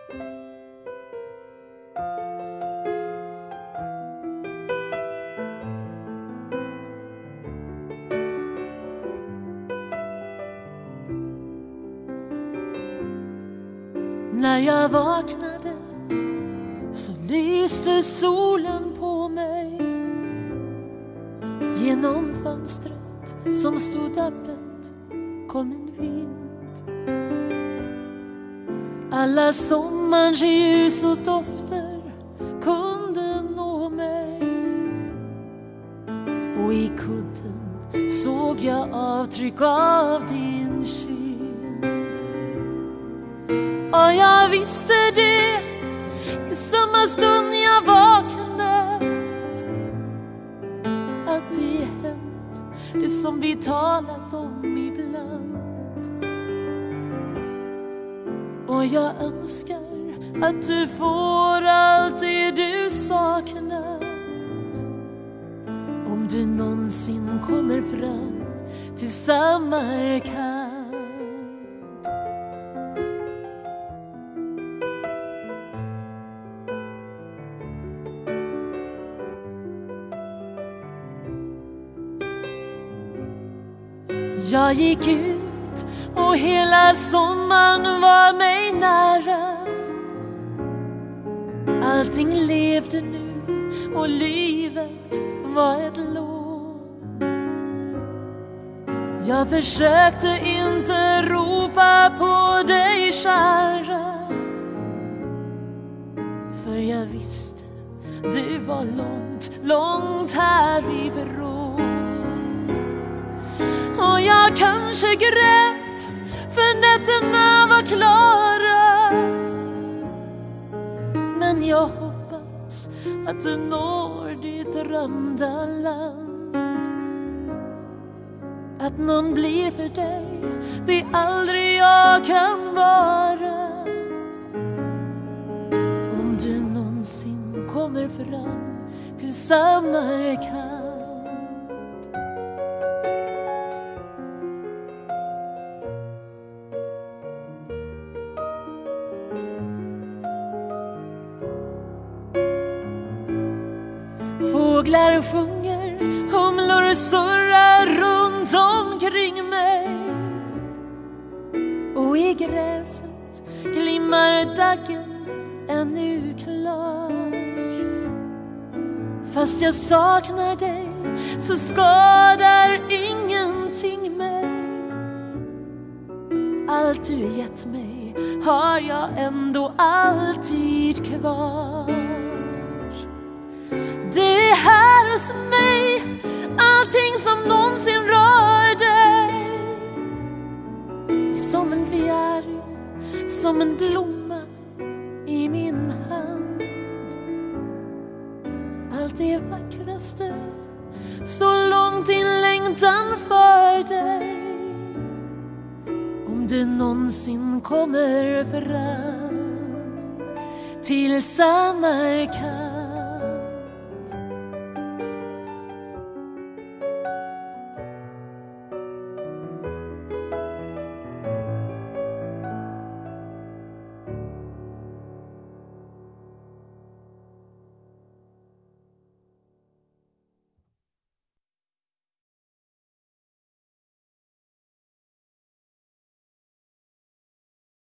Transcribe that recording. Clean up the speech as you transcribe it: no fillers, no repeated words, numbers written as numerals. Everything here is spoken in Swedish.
När jag vaknade så lyste solen på mig. Genom fönstret som stod öppet kom en vind. Alla sommarens ljus och dofter kunde nå mig. Och i kudden såg jag avtryck av din kind. Och jag visste det i samma stund jag vaknat, att det hänt, det som vi talat om ibland. Och jag önskar att du får allt det du saknat, om du någonsin kommer fram till Samarkand. Jag gick ut och hela sommaren var mig nära. Allting levde nu och livet var ett lov. Jag försökte inte ropa på dig, kära, för jag visste du var långt, långt härifrån. Och jag kanske grät för nätterna var klara, men jag hoppas att du når ditt drömda land. Att någon blir för dig, det är aldrig jag kan vara. Om du någonsin kommer fram till Samarkand. Fåglar sjunger, humlor surrar runt omkring mig. Och i gräset glimmar daggen ännu klar. Fast jag saknar dig så skadar ingenting mig. Allt du gett mig har jag ändå alltid kvar. Det är här hos mig allting som någonsin rör dig. Som en fjäril, som en blomma i min hand. Allt det vackraste, så långt din längtan för dig. Om du någonsin kommer fram till Samarkand.